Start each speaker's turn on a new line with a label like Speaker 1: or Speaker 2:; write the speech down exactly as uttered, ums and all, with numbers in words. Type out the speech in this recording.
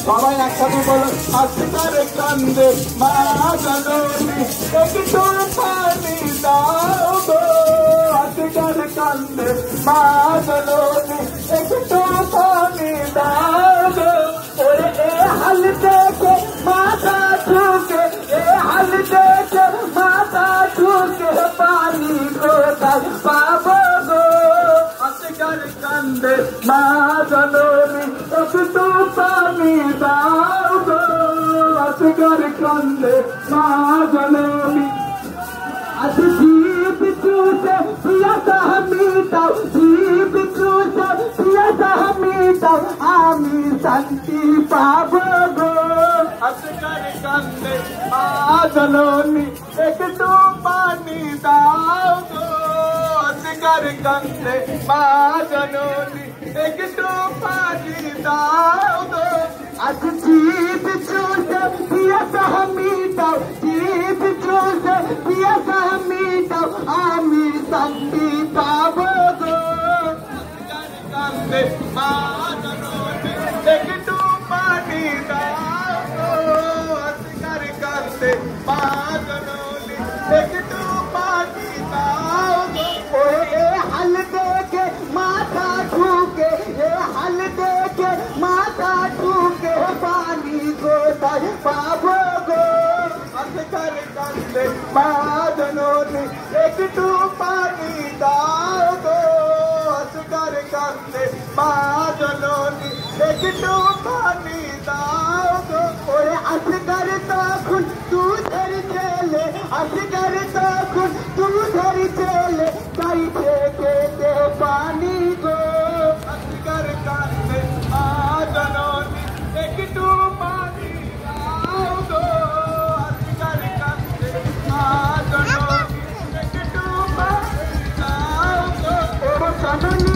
Speaker 1: সবাই একসাথে বলো আসিকার কান্দে মা জননী একটু পানি দাও গো আসিকার কান্দে মা জননী একটু পানি দাও গো ওরে এ হাল দেখে মাথা ঠুকে এ হাল দেখে মাথা ঠুকে পানি কোথায় পাবো গো আসিকার কান্দে মা জননী একটু পানি দাও গো আসিকার কান্দে মা জননী आज जीव चूसे पियासा मिटाओ जीव चूसे पियासा मिटाओ आमी शांति पाबो गो असगर कांदे मा जननी एकटू पानी दाओ गो असगर कांदे मा जननी एकटू पानी दाओ गो आज जीव चूसे पियासा मिटाओ जीव चूसे पियासा मिटाओ आमी शांति पाबो गो असगर कांदे मा जननी एकटू पानी दाओ गो असगर कांदे मा जननी एकटू पानी दाओ गो ओए हल देके माथा ठुके ए हल देके माथा ठुके पानी कोথায় पाबो गो असगर कांदे मा जननी एकटू पानी दाओ गो असगर कांदे मा जननी एकटू पानी दाओ गो ओए असगर तखन दूधের ছেলে असगर तखन दूधের ছেলে চাইছে খেতে পানি গো असगर कांदे मा जननी एकटू पानी दाओ गो असगर कांदे मा जननी एकटू पानी दाओ गो ओ जननी